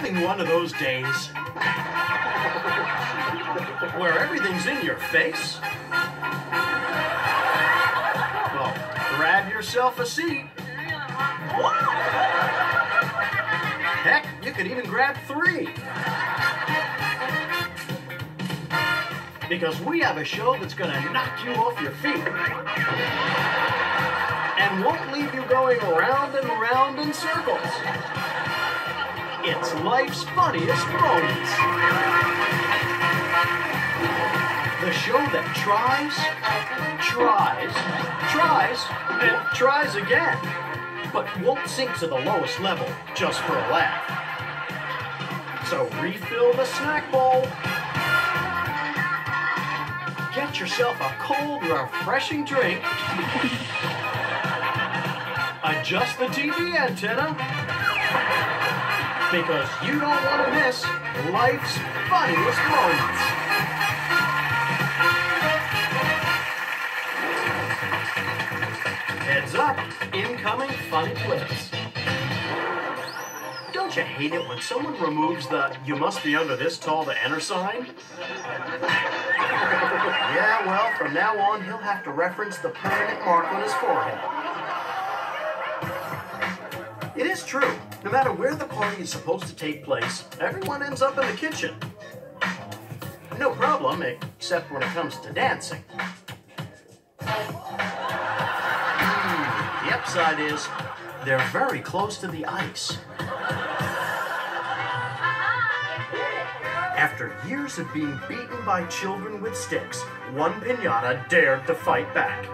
having one of those days where everything's in your face? Well, grab yourself a seat. Heck, you could even grab 3. Because we have a show that's going to knock you off your feet and won't leave you going round and round in circles. It's life's funniest moments. The show that tries, and tries again, but won't sink to the lowest level just for a laugh. So refill the snack bowl. Get yourself a cold, refreshing drink. Adjust the TV antenna. Because you don't want to miss life's funniest moments. Heads up, incoming funny clips. Don't you hate it when someone removes the "you must be under this tall to enter" sign? Yeah, well, from now on, he'll have to reference the permanent mark on his forehead. It is true. No matter where the party is supposed to take place, everyone ends up in the kitchen. No problem, except when it comes to dancing. The upside is, they're very close to the ice. After years of being beaten by children with sticks, one piñata dared to fight back.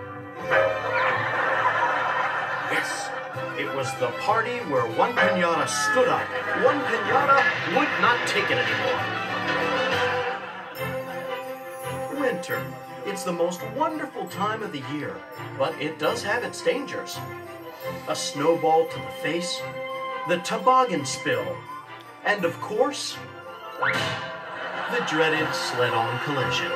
Yes, it was the party where one piñata stood up. One piñata would not take it anymore. Winter. It's the most wonderful time of the year, but it does have its dangers. A snowball to the face, the toboggan spill, and of course, the dreaded sled-on collision.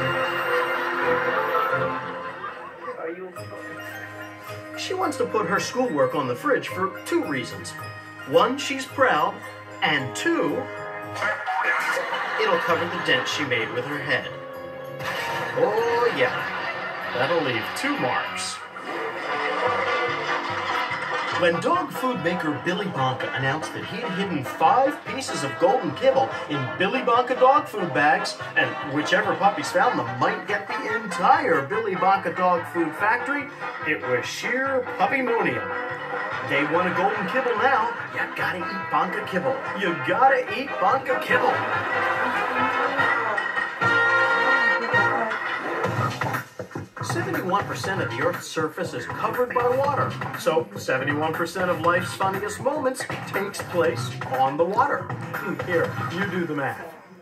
She wants to put her schoolwork on the fridge for 2 reasons. 1, she's proud, and 2, it'll cover the dent she made with her head. Oh yeah, that'll leave 2 marks. When dog food maker Billy Bonka announced that he'd hidden 5 pieces of golden kibble in Billy Bonka dog food bags, and whichever puppies found them might get the entire Billy Bonka dog food factory, it was sheer puppy-monium. They want a golden kibble now. You gotta eat Bonka kibble. You gotta eat Bonka kibble. 71% of the Earth's surface is covered by water, so 71% of life's funniest moments takes place on the water. Here, you do the math.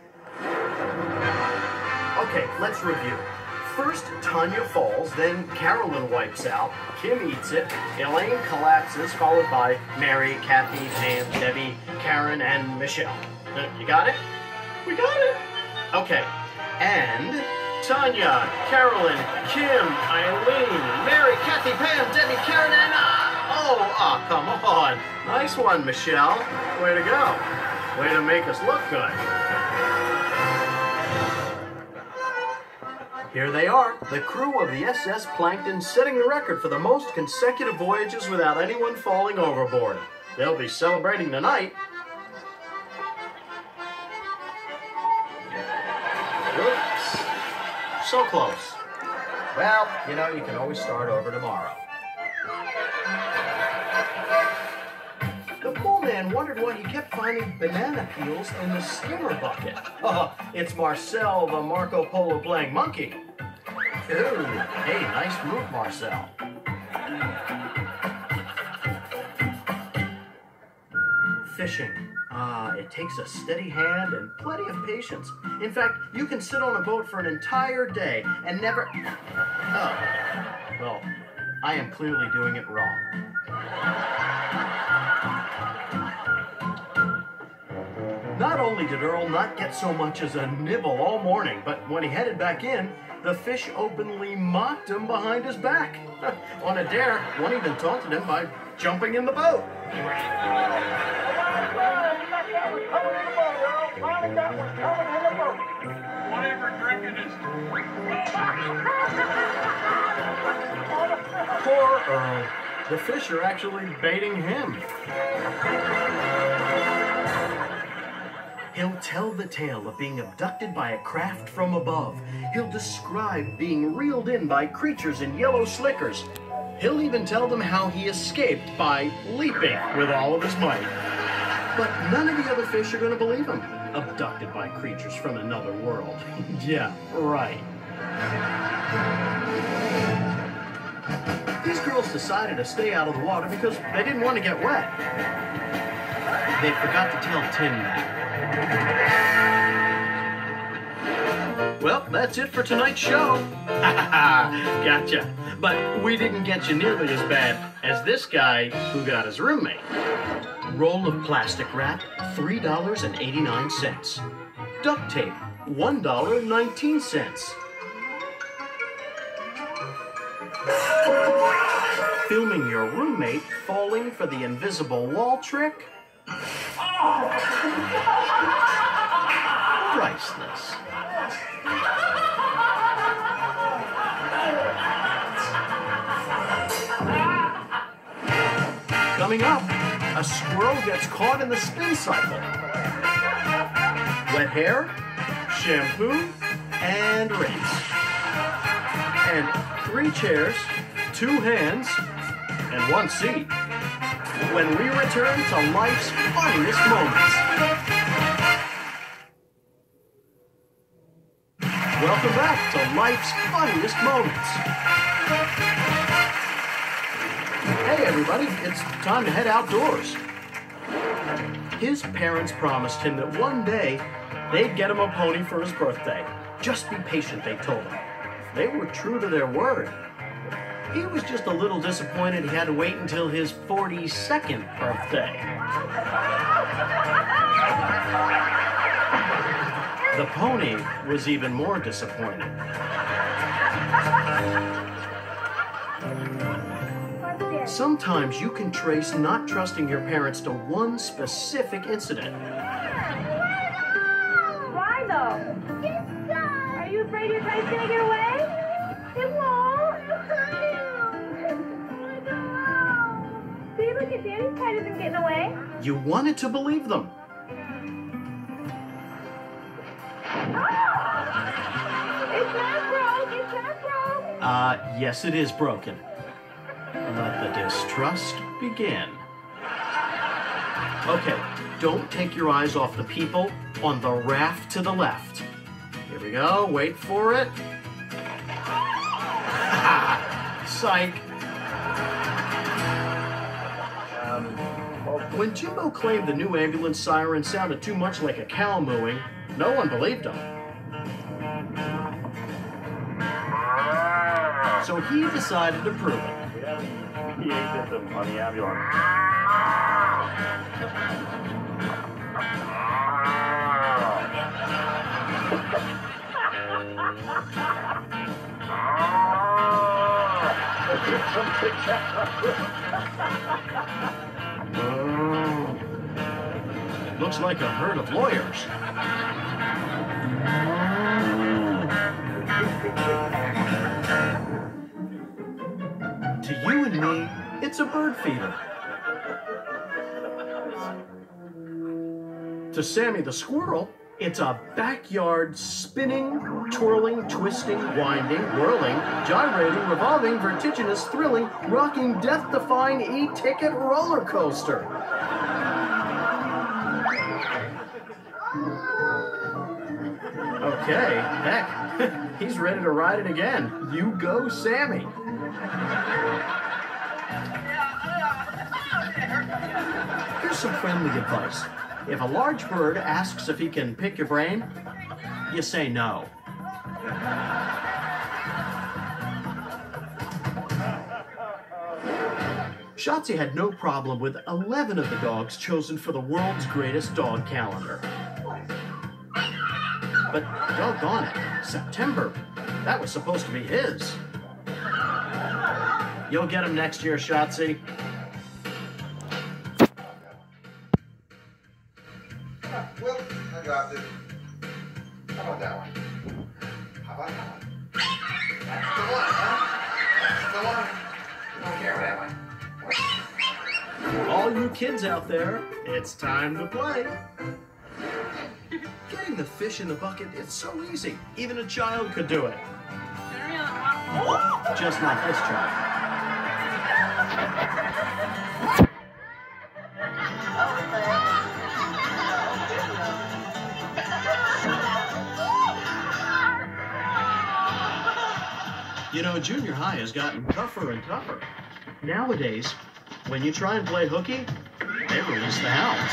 Okay, let's review. First, Tanya falls, then Carolyn wipes out, Kim eats it, Elaine collapses, followed by Mary, Kathy, Pam, Debbie, Karen, and Michelle. You got it? We got it! Okay, and Tanya, Carolyn, Kim, Eileen, Mary, Kathy, Pam, Debbie, Karen, and come on. Nice one, Michelle. Way to go. Way to make us look good. Here they are, the crew of the SS Plankton, setting the record for the most consecutive voyages without anyone falling overboard. They'll be celebrating tonight. Oops. So close. Well, you know, you can always start over tomorrow. The pool man wondered why he kept finding banana peels in the skimmer bucket. Oh, it's Marcel, the Marco Polo playing monkey. Ooh, hey, nice move, Marcel. Fishing. It takes a steady hand and plenty of patience. In fact, you can sit on a boat for an entire day and never... Oh, well, I am clearly doing it wrong. Not only did Earl not get so much as a nibble all morning, but when he headed back in, the fish openly mocked him behind his back. On a dare, one even taunted him by jumping in the boat. Whatever drinking is. Poor Earl. The fish are actually baiting him. He'll tell the tale of being abducted by a craft from above. He'll describe being reeled in by creatures in yellow slickers. He'll even tell them how he escaped by leaping with all of his might. But none of the other fish are going to believe him. Abducted by creatures from another world. Yeah, right. These girls decided to stay out of the water because they didn't want to get wet. They forgot to tell Tim that. Well, that's it for tonight's show. Gotcha. But we didn't get you nearly as bad as this guy who got his roommate. Roll of plastic wrap, $3.89. Duct tape, $1.19. Filming your roommate falling for the invisible wall trick? Priceless. Coming up, a squirrel gets caught in the spin cycle. Wet hair, shampoo, and rinse. And 3 chairs, 2 hands, and 1 seat. When we return to life's funniest moments. Welcome back to Life's Funniest Moments. Hey everybody, it's time to head outdoors. His parents promised him that one day they'd get him a pony for his birthday. Just be patient, they told him. They were true to their word. He was just a little disappointed he had to wait until his 42nd birthday. The pony was even more disappointed. Sometimes you can trace not trusting your parents to one specific incident. Why though? Are you afraid your friend's gonna get away? It won't. See, look at Danny's kite isn't getting away. You wanted to believe them. It's not broke. It's not broke. Yes it is broken. Let the distrust begin. Okay, don't take your eyes off the people on the raft to the left. Here we go, wait for it. Psych. When Jimbo claimed the new ambulance siren sounded too much like a cow mooing, no one believed him. So he decided to prove it. We have a PA system on the ambulance. Looks like a herd of lawyers. To you and me, it's a bird feeder. To Sammy the squirrel, it's a backyard spinning, twirling, twisting, winding, whirling, gyrating, revolving, vertiginous, thrilling, rocking, death-defying e-ticket roller coaster. Okay, heck, he's ready to ride it again. You go, Sammy. Here's some friendly advice. If a large bird asks if he can pick your brain, you say no. Shotzi had no problem with 11 of the dogs chosen for the world's greatest dog calendar. But doggone it, September, that was supposed to be his. You'll get him next year, Shotzi. dropped it. How about that one? How about that one? That's the one, huh? That's the one. I don't care about that one. All you kids out there, it's time to play. Getting the fish in the bucket is so easy. Even a child could do it. Just not this child. You know, junior high has gotten tougher and tougher. Nowadays, when you try and play hooky, they release the hounds.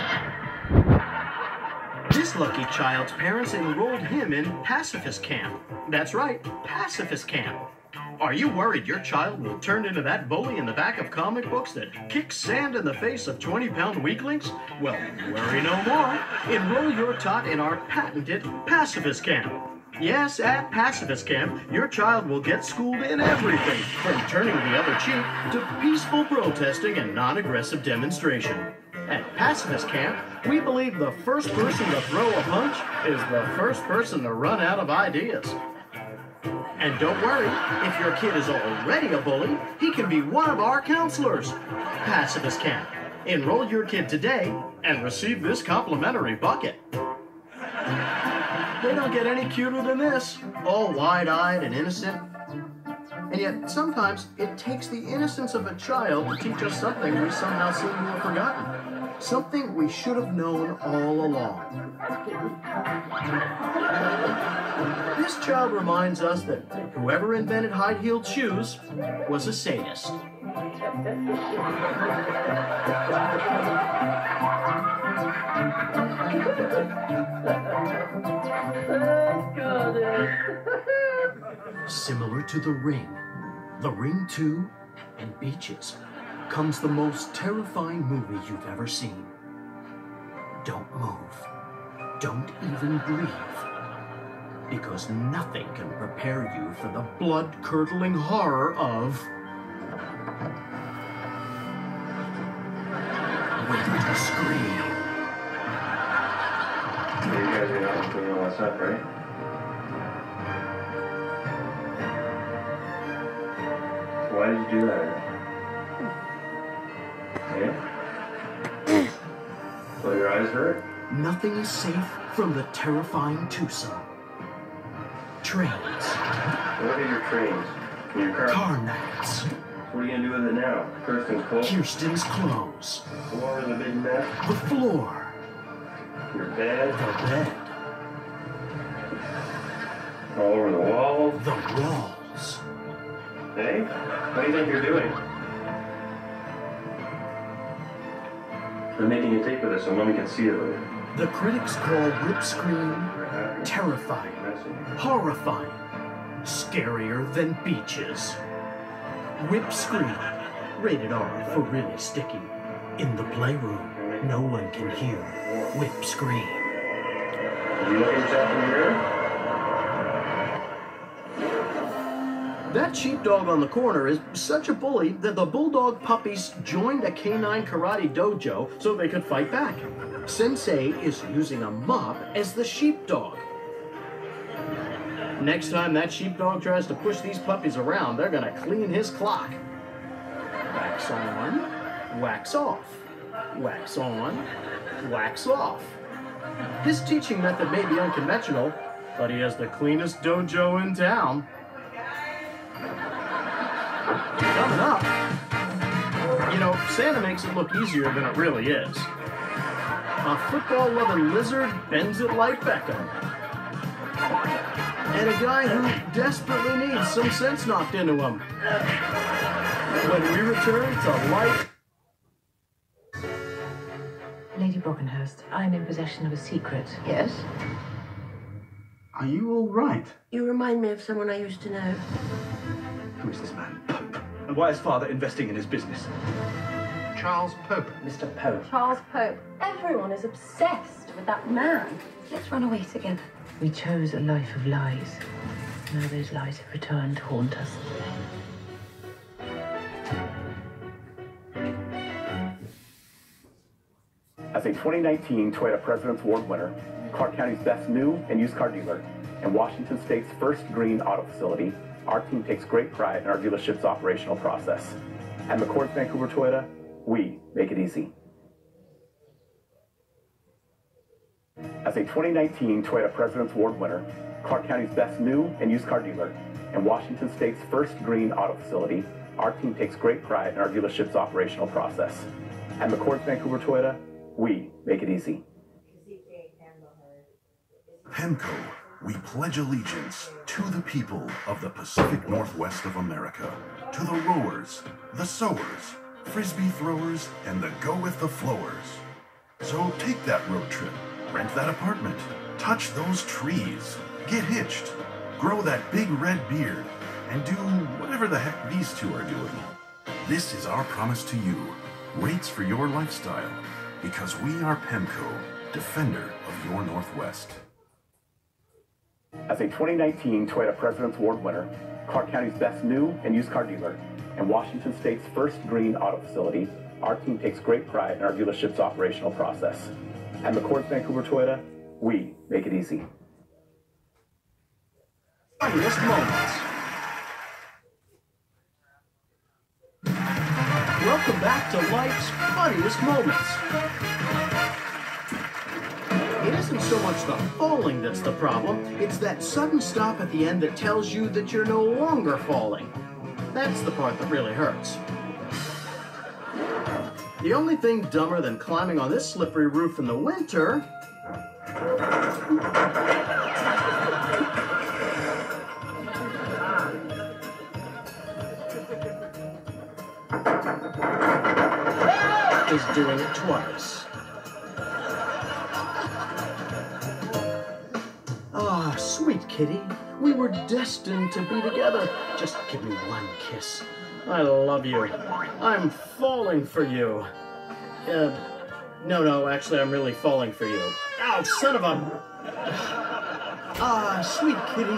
This lucky child's parents enrolled him in pacifist camp. That's right, pacifist camp. Are you worried your child will turn into that bully in the back of comic books that kicks sand in the face of 20-pound weaklings? Well, worry no more. Enroll your tot in our patented pacifist camp. Yes, at Pacifist Camp, your child will get schooled in everything, from turning the other cheek to peaceful protesting and non-aggressive demonstration. At Pacifist Camp, we believe the first person to throw a punch is the first person to run out of ideas. And don't worry, if your kid is already a bully, he can be one of our counselors. Pacifist Camp. Enroll your kid today and receive this complimentary bucket. They don't get any cuter than this, all wide-eyed and innocent. And yet, sometimes, it takes the innocence of a child to teach us something we somehow seem to have forgotten. Something we should have known all along. This child reminds us that whoever invented high-heeled shoes was a sadist. Similar to The Ring 2, and Beaches, comes the most terrifying movie you've ever seen. Don't move. Don't even breathe. Because nothing can prepare you for the blood-curdling horror of... Wait to scream. You guys are not doing all that stuff, right? Why did you do that? Yeah? So your eyes hurt? Nothing is safe from the terrifying twosome. Trains. What are your trains? Your car? Car nights. What are you gonna do with it now? Kirsten's clothes? Kirsten's clothes. The floor is a big mess? The floor. Your bed? The bed. All over the walls? The walls. Hey? What do you think you're doing? I'm making a tape of this so Mommy can see it later. The critics call Whip Scream terrifying, horrifying, scarier than Beaches. Whip Scream, rated R for really sticky. In the playroom, no one can hear Whip Scream. Did you look at yourself in the mirror? That sheepdog on the corner is such a bully that the bulldog puppies joined a canine karate dojo so they could fight back. Sensei is using a mop as the sheepdog. Next time that sheepdog tries to push these puppies around, they're gonna clean his clock. Wax on, wax off. Wax on, wax off. His teaching method may be unconventional, but he has the cleanest dojo in town. Coming up, you know, Santa makes it look easier than it really is. A football-loving lizard bends it like Beckham. And a guy who desperately needs some sense knocked into him. When we return to Light... Lady Brockenhurst, I'm in possession of a secret. Yes? Are you all right? You remind me of someone I used to know. Who is this man? Pope. And why is father investing in his business? Charles Pope. Mr. Pope. Charles Pope. Everyone is obsessed with that man. Let's run away together. We chose a life of lies. Now those lies have returned to haunt us. As a 2019 Toyota President's Award winner, Clark County's best new and used car dealer, and Washington State's first green auto facility, our team takes great pride in our dealership's operational process. At McCord's Vancouver Toyota, we make it easy. As a 2019 Toyota President's Award winner, Clark County's best new and used car dealer, and Washington State's first green auto facility, our team takes great pride in our dealership's operational process. At McCord's Vancouver Toyota, we make it easy. PEMCO, we pledge allegiance to the people of the Pacific Northwest of America, to the rowers, the sowers, frisbee throwers, and the go-with-the-flowers. So take that road trip, rent that apartment, touch those trees, get hitched, grow that big red beard, and do whatever the heck these two are doing. This is our promise to you, rates for your lifestyle, because we are PEMCO, defender of your Northwest. As a 2019 Toyota President's Award winner, Clark County's best new and used car dealer, and Washington State's first green auto facility, our team takes great pride in our dealership's operational process. At McCord's Vancouver Toyota, we make it easy. Funniest moments. Welcome back to life's funniest moments. It isn't so much the falling that's the problem, it's that sudden stop at the end that tells you that you're no longer falling. That's the part that really hurts. The only thing dumber than climbing on this slippery roof in the winter is doing it twice. Ah, sweet kitty, we were destined to be together. Just give me one kiss. I love you. I'm falling for you. No, actually, I'm really falling for you. Oh, son of a... Ah, sweet kitty.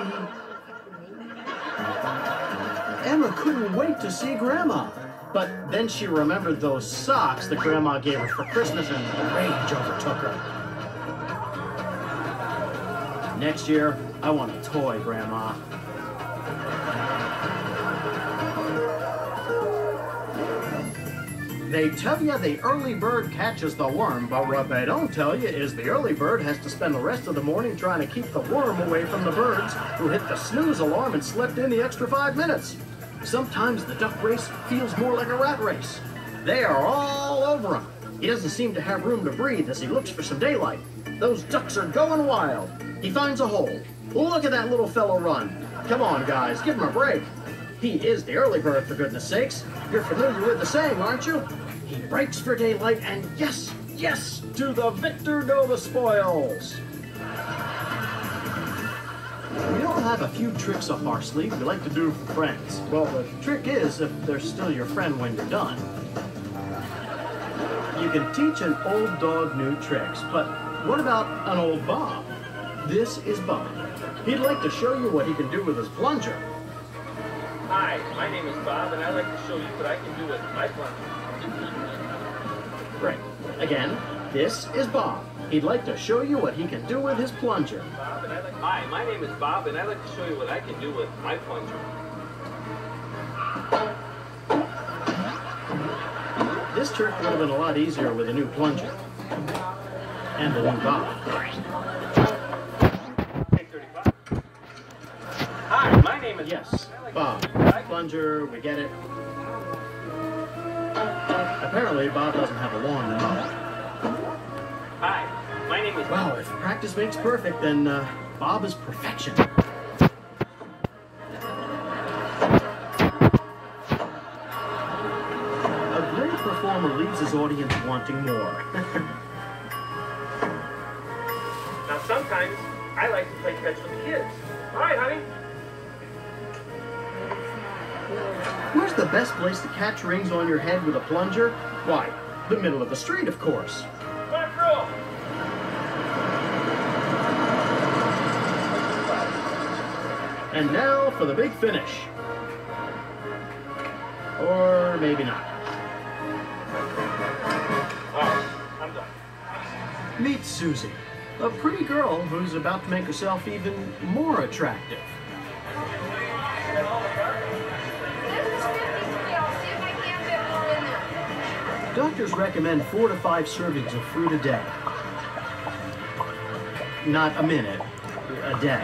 Emma couldn't wait to see Grandma. But then she remembered those socks that Grandma gave her for Christmas and rage overtook her. Next year, I want a toy, Grandma. They tell you the early bird catches the worm, but what they don't tell you is the early bird has to spend the rest of the morning trying to keep the worm away from the birds who hit the snooze alarm and slept in the extra 5 minutes. Sometimes the duck race feels more like a rat race. They are all over him. He doesn't seem to have room to breathe as he looks for some daylight. Those ducks are going wild. He finds a hole. Look at that little fellow run. Come on, guys, give him a break. He is the early bird, for goodness sakes. You're familiar with the saying, aren't you? He breaks for daylight, and yes, to the victor go the spoils. We all have a few tricks up our sleeve we like to do for friends. Well, the trick is if they're still your friend when you're done. You can teach an old dog new tricks, but what about an old Bob? This is Bob. He'd like to show you what he can do with his plunger. Hi, my name is Bob, and I'd like to show you what I can do with my plunger. Great. Again, this is Bob. He'd like to show you what he can do with his plunger. Hi, my name is Bob, and I'd like to show you what I can do with my plunger. This trick would have been a lot easier with a new plunger. And the new Bob. Hi, my name is... Yes, Bob. Plunger, we get it. Apparently, Bob doesn't have a lawn to mow. Hi, my name is... Wow, if practice makes perfect, then Bob is perfection. A great performer leaves his audience wanting more. Now, sometimes I like to play catch with the kids. All right, honey. Where's the best place to catch rings on your head with a plunger? Why, the middle of the street, of course. Back row. And now for the big finish. Or maybe not. Oh, I'm done. Meet Susie. A pretty girl who's about to make herself even more attractive. Doctors recommend 4 to 5 servings of fruit a day. Not a minute, a day.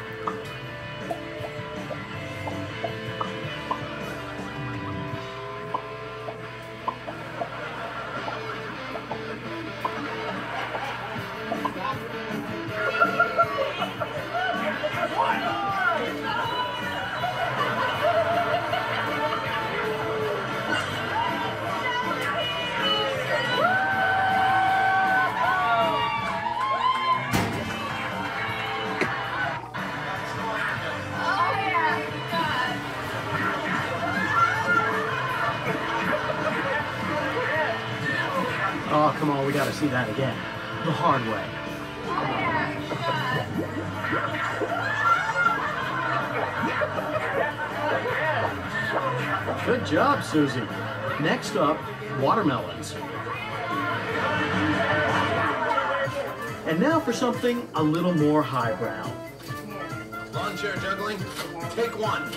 Oh, come on, we gotta see that again. The hard way. Good job, Susie. Next up, watermelons. And now for something a little more highbrow. Lawn chair juggling? Take one.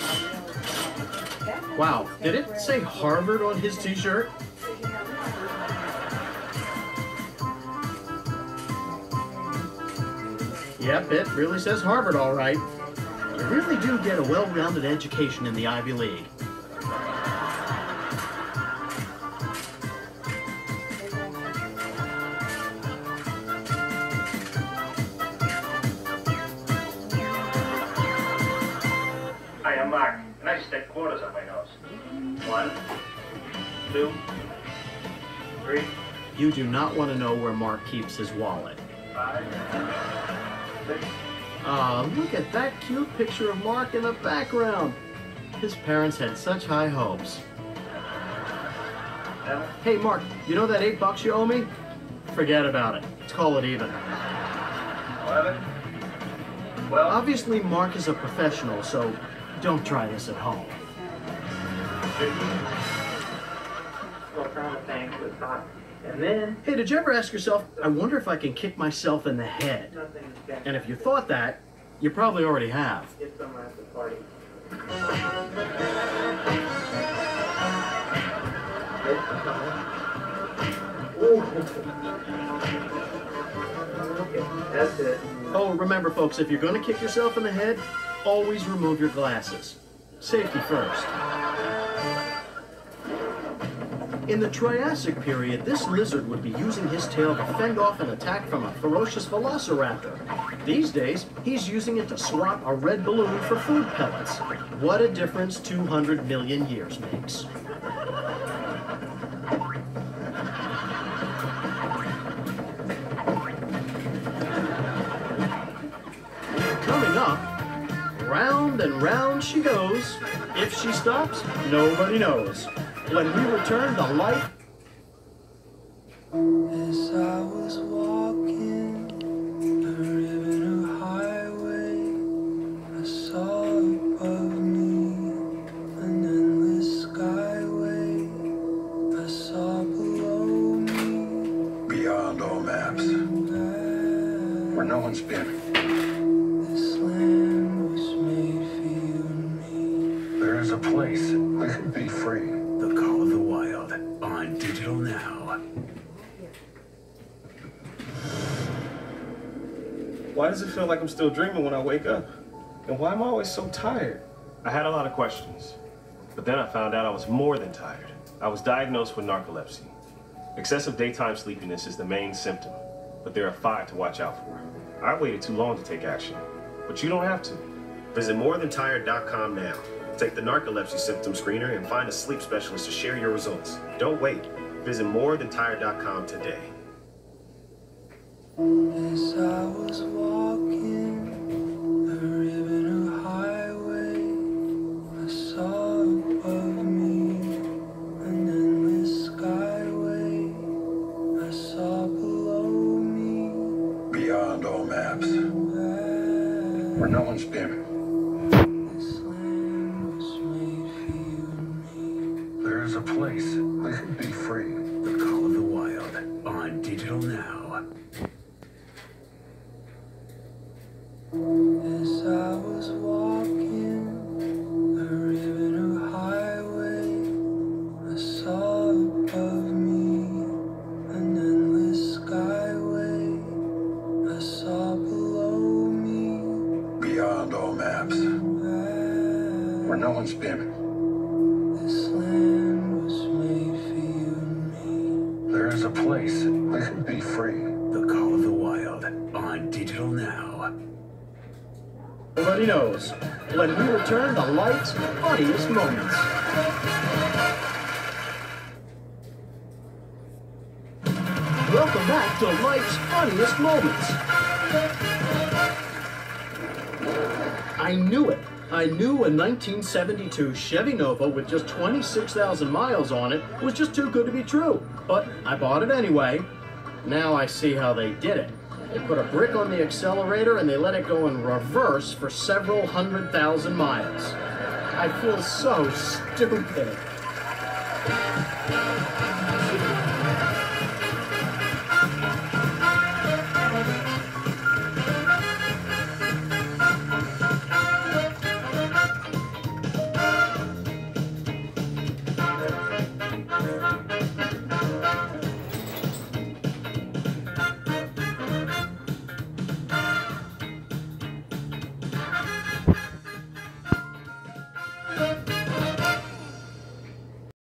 Wow, did it say Harvard on his t-shirt? Yep, it really says Harvard, all right. You really do get a well-rounded education in the Ivy League. Hi, I'm Mark, and I just take quarters on my nose. 1, 2, 3. You do not want to know where Mark keeps his wallet. 5, 6. Look at that cute picture of Mark in the background. His parents had such high hopes. 7. Hey, Mark, you know that $8 you owe me? Forget about it. Let's call it even. 11. 12. Obviously, Mark is a professional, so don't try this at home. 15. Go around the thing with hot. And then Hey, did you ever ask yourself, I wonder if I can kick myself in the head? nothing's getting. And if you thought that, you probably already have. Get some at the party. That's it. Oh, remember, folks, if you're going to kick yourself in the head, always remove your glasses. Safety first. In the Triassic period, this lizard would be using his tail to fend off an attack from a ferocious velociraptor. These days, he's using it to swat a red balloon for food pellets. What a difference 200 million years makes. Coming up, round and round she goes. If she stops, nobody knows. When we return to life. As I was walking a ribbon of highway, I saw above me an endless skyway. I saw below me Beyond all maps, where no one's been. this land was made for you and me. There is a place we could be free. The Call of the Wild on Digital Now. Why does it feel like I'm still dreaming when I wake up? And why am I always so tired? I had a lot of questions, but then I found out I was more than tired. I was diagnosed with narcolepsy. Excessive daytime sleepiness is the main symptom, but there are 5 to watch out for. I waited too long to take action, but you don't have to. Visit morethentired.com now. Take the narcolepsy symptom screener and find a sleep specialist to share your results. Don't wait. Visit morethentired.com today. As I was walking a ribbon of highway, I saw above me an endless skyway. I saw below me Beyond all maps, where no one's been. this land was made for you and me. There is a place we could be free. The Call of the Wild on Digital Now. on spamming. This land was made for you and me. There is a place we can be free. The Call of the Wild on Digital Now. Everybody knows. When we return to life's funniest moments. Welcome back to life's funniest moments. I knew it. I knew a 1972 Chevy Nova with just 26,000 miles on it was just too good to be true. But I bought it anyway. Now I see how they did it. They put a brick on the accelerator and they let it go in reverse for several 100,000 miles. I feel so stupid.